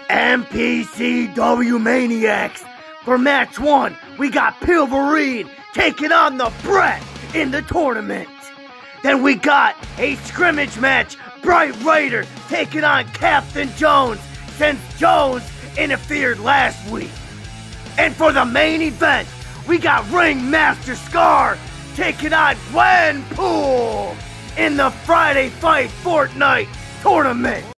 MPCW Maniacs. For match 1, we got Pilverine taking on the Brett in the tournament. Then we got a scrimmage match, Bright Raider taking on Captain Jones, since Jones interfered last week. And for the main event, we got Ringmaster Scar taking on Glenpool in the Friday Fight Fortnite tournament.